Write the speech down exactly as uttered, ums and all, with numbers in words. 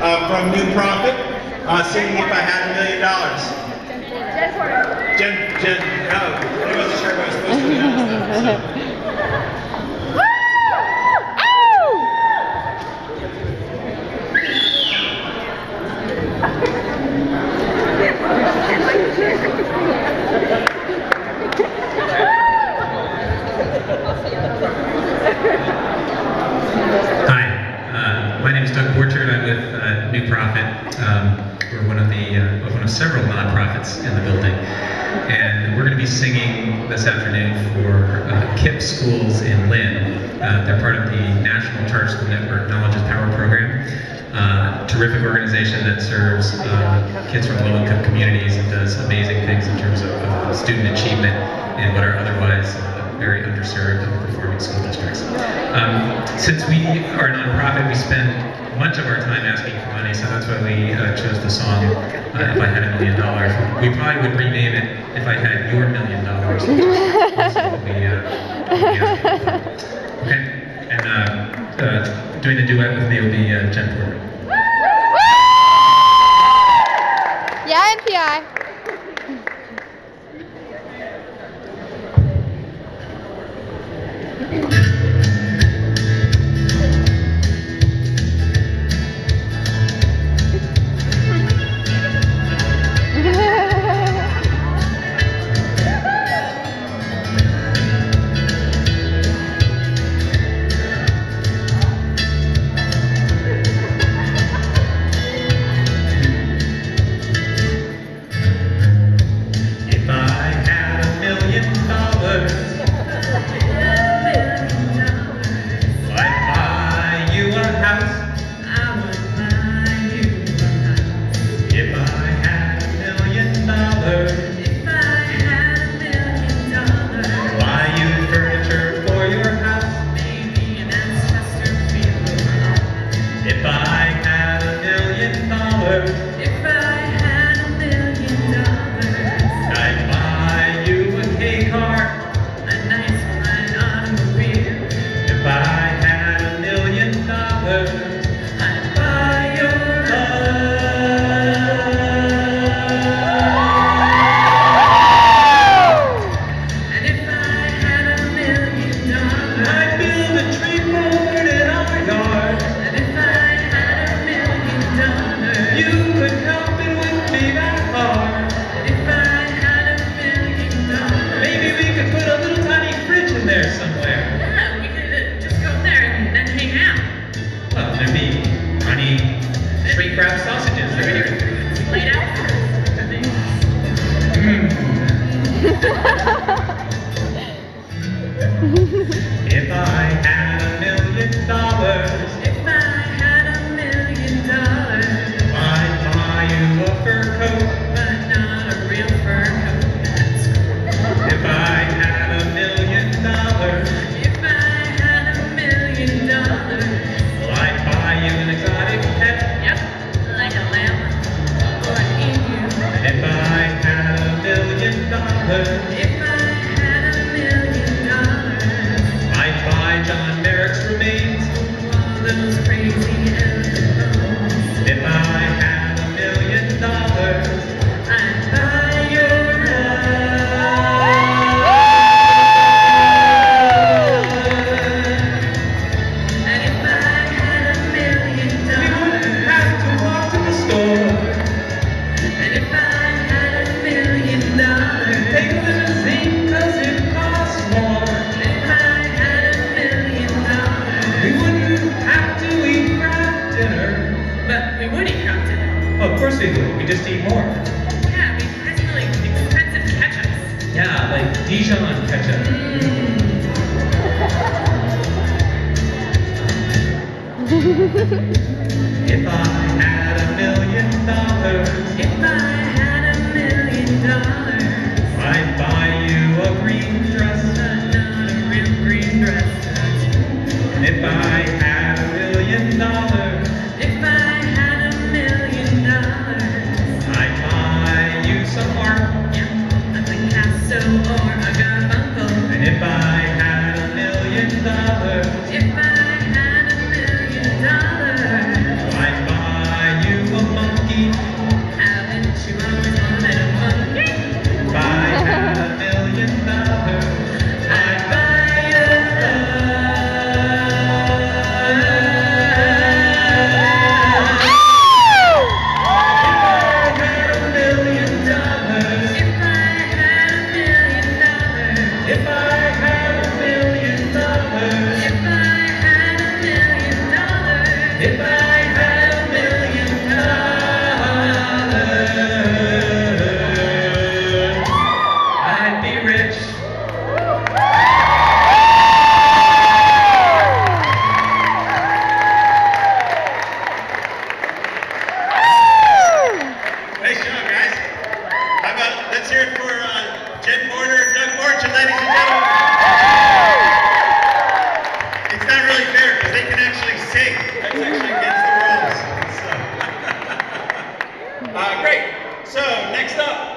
uh, from New Prophet, uh, singing If I Had a Million Dollars. Jen, Jen, oh, I wasn't sure if I was supposed to announce that. So. Hi, uh, my name is Doug Borchard. I'm with uh, New Prophet. Um, we're one of the uh, one of several nonprofits in the building, and we're going to be singing this afternoon for uh, K I P P schools in Lynn. Uh, they're part of the National Charter School Network Knowledge is Power program. Uh, terrific organization that serves uh, kids from low-income communities and does amazing things in terms of uh, student achievement in what are otherwise uh, very underserved and underperforming school districts. Um, since we are a nonprofit, we spend much of our time asking for money, so that's why we uh, chose the song uh, If I Had a Million Dollars. We probably would rename it If I Had Your Million Dollars. Also what we, uh, what we asked for. Okay, and uh, uh, doing the duet with me will be uh, Jen Porter. Yeah, N P I. If I had a million dollars, if I had a million dollars, I'd buy you a fur coat, but not a real fur coat. That's cool. If I had a million dollars, If I had a million dollars, well, I'd buy you an exotic pet. yep, like a lamb or an emu. And if I had a million dollars, If I had a million dollars, I'd buy John Merrick's remains. all those crazy animals. If I had a million dollars, I'd buy your love. And if I had a million we dollars, wouldn't have to walk to the store. and if I had a million dollars, Take a limousine 'cause it costs more. if I had a million dollars, We wouldn't have to eat crab dinner. but we would eat crab dinner. Oh, of course we would. We just eat more. Yeah, we buy some really expensive ketchups. Yeah, like Dijon ketchup. If I had a million dollars, If I had a million dollars, I'd buy you a green dress. but not a real green dress. And if I had a million dollars, If I had a million dollars, I'd buy you some art. yeah, a Picasso or a Garfunkel. And if I had a million dollars, If I had a million dollars, I'd buy So, next up,